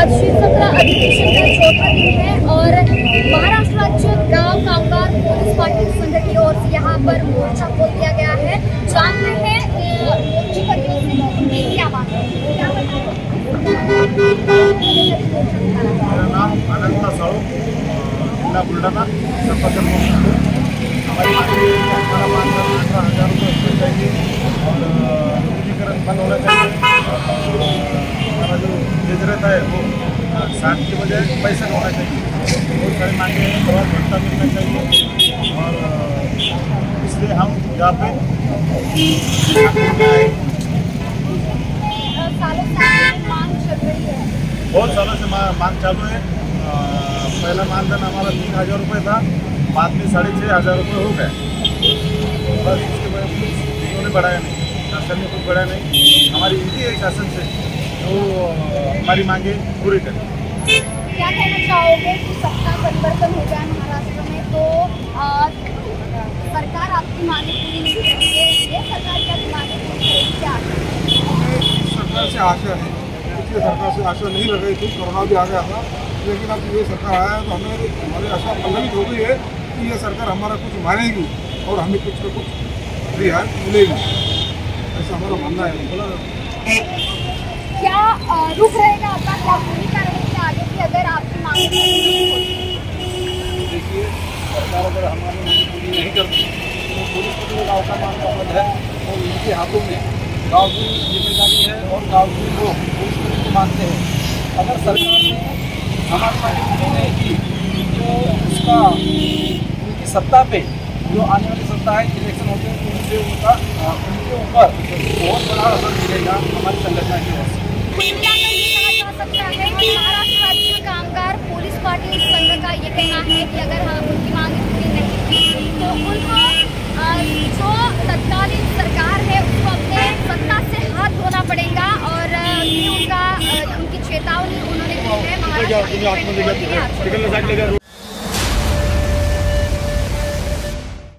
आज शिवसत्र अधिवेशन का चौथा दिन है और महाराष्ट्र राज्य गांव कामगार पुलिस पार्टी संघ की ओर से यहाँ पर मोर्चा खोल दिया गया है। जानते हैं मोर्चेकर्तियों से क्या बात है। मेरा नाम अनंत साहू, जिला बुल्ढाना, संपादक हमारी हमारा मानना 18,000 रुपये उसमें चाहिए और निजीकरण बंद होना चाहिए। हमारा जो हिजरत है वो 60 की बजाय 65 होना चाहिए। बहुत सारी मांगे हैं, प्रवास भत्ता मिलना चाहिए और इसलिए हम यहाँ पे बहुत सालों से मांग चालू है। पहला मानधन हमारा 3,000 रुपये था, बाद में 6,500 रुपये हो गए। बस उसके बाद उन्होंने बढ़ाया नहीं, शासन ने कुछ बढ़ाया नहीं। हमारी इनकी है शासन से तो हमारी मांगे पूरी करें। क्या कहना चाहोगे कि सत्ता परिवर्तन हो गया महाराष्ट्र में तो सरकार आपकी मांगे पूरी नहीं कर रही है, ये सरकार क्या मांगे पूरी करेगी? क्या सरकार से आशा है, पिछले सरकार से आशा नहीं लग रही थी, कोरोना भी आ गया था, लेकिन अब ये सरकार आया है तो हमारी आशा पल्लवित हो गई है कि ये सरकार हमारा कुछ मानेगी और हमें कुछ न कुछ रिहाई मिलेगी, ऐसा हमारा मानना है। क्या रुख रहेगा आपका, क्या भूमिका रहेगी आगे की अगर आपकी मांगे पूरी होती? देखिए, सरकार अगर हमारी मांग पूरी नहीं करती तो पुलिस को जो गाँव का मामला पद है वो उनके हाथों में गाँव की जिम्मेदारी है और गाँव के लोग पुलिस को मानते हैं। अगर सरकार ने हमारी मांगे पूरी नहीं की तो उसका उनकी सत्ता पे जो आने वाली सत्ता है इलेक्शन होते हैं तो उनसे उनके ऊपर बहुत बड़ा असर मिलेगा हमारी संगठन की ओर से। महाराष्ट्र राज्य कामगार पुलिस पार्टी संघ का ये कहना है कि अगर हम उनकी मांगे पूरी नहीं की तो उनको जो तत्कालीन सरकार है उसको अपने सत्ता से हाथ धोना पड़ेगा और ये उनकी चेतावनी उन्होंने दी है। महाराष्ट्र